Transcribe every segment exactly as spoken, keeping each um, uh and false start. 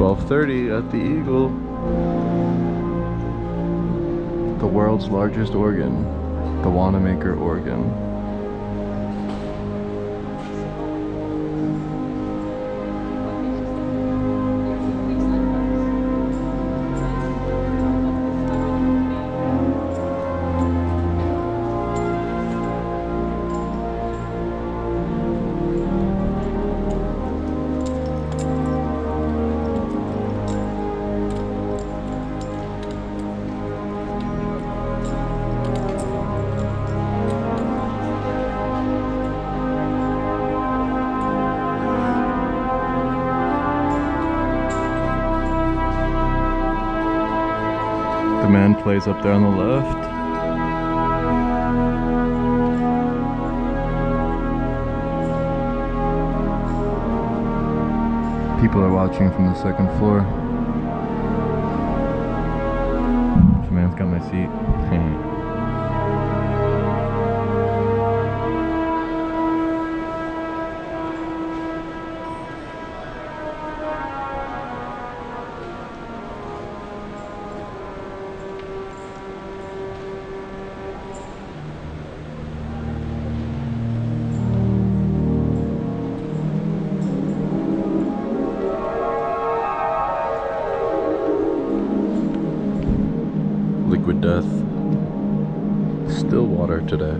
twelve thirty at the Eagle. The world's largest organ, the Wanamaker organ. The man plays up there on the left. People are watching from the second floor. This man's got my seat. Liquid death. Still water today.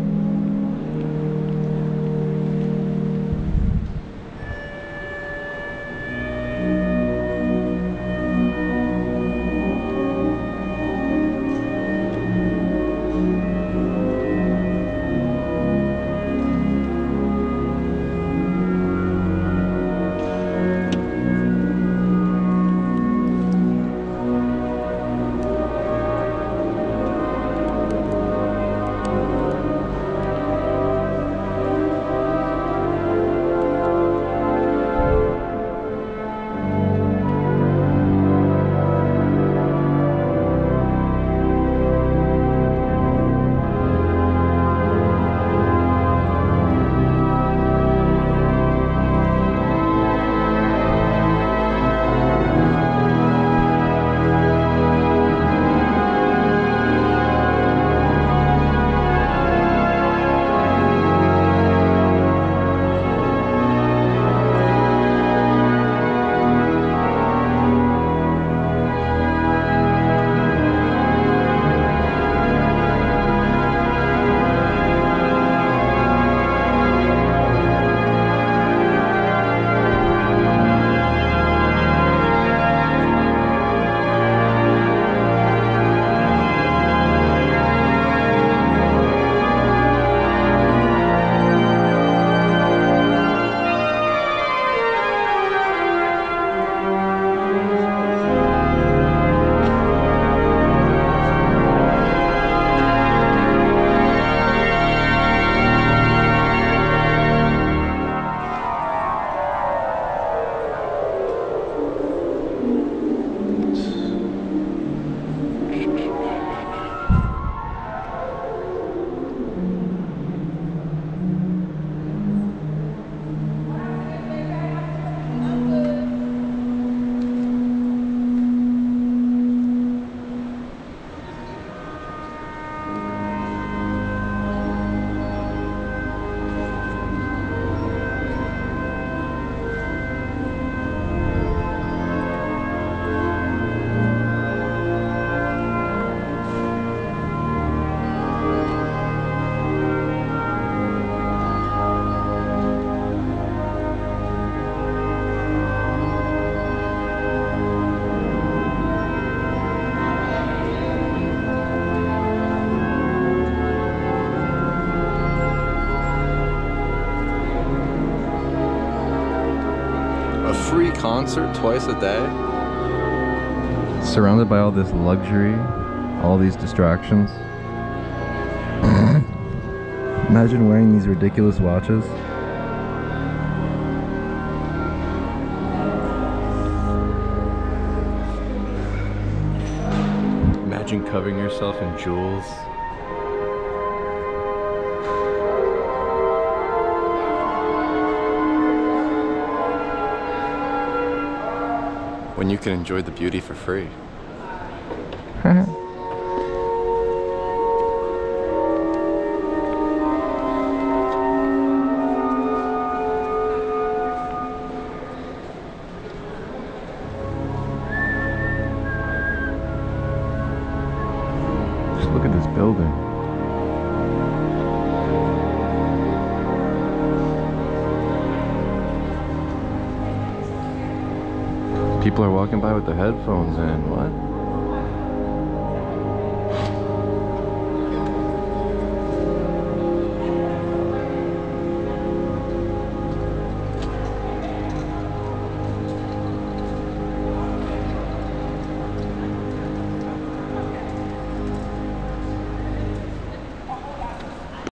Free concert twice a day? Surrounded by all this luxury, all these distractions. Imagine wearing these ridiculous watches. Imagine covering yourself in jewels. when you can enjoy the beauty for free. Just look at this building. People are walking by with their headphones in. What?